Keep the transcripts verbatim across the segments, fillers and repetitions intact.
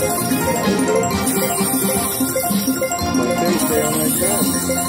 Okay, stay on that track.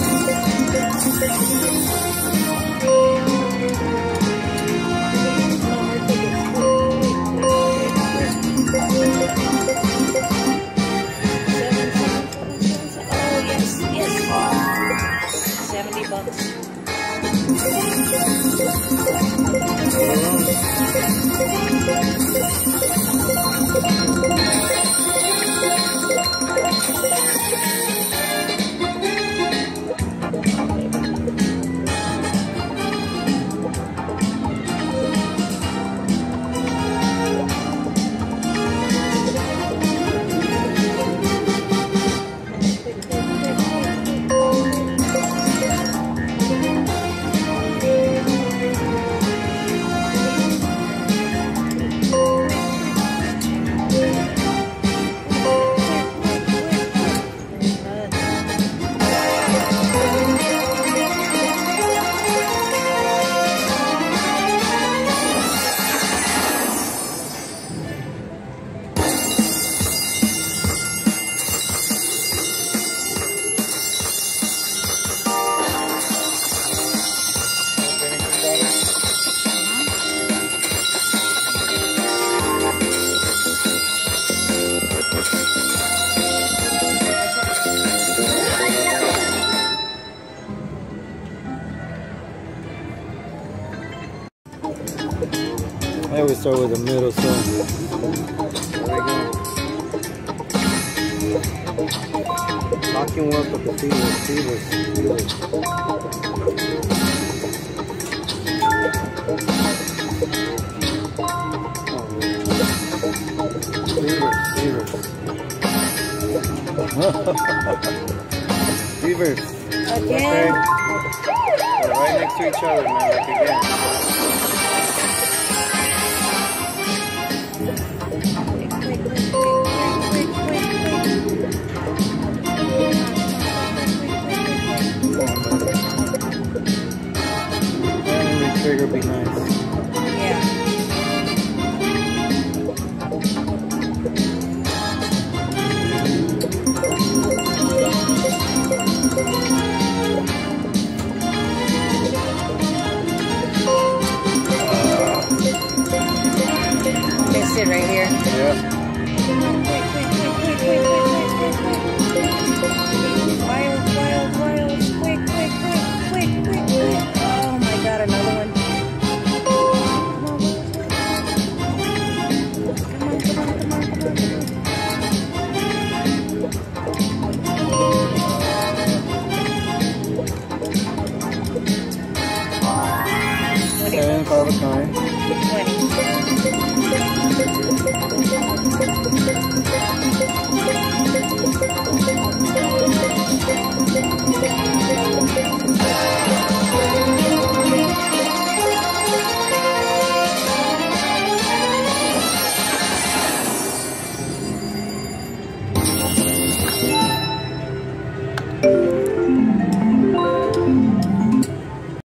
I always start with the middle, so there we go. Locking work with the feelers, feelers, feelers. Feelers, feelers. Feelers. Again. Okay. They're right next to each other, man, like again. Trigger be nice. Yeah. Missed it right here. Yeah. Quick, quick, quick, quick, quick, quick, quick, quick, quick. Wild, wild, wild. Quick, quick, quick, quick, quick, quick. Oh my god, another one. Seven, five, nine. twenty. Thank you.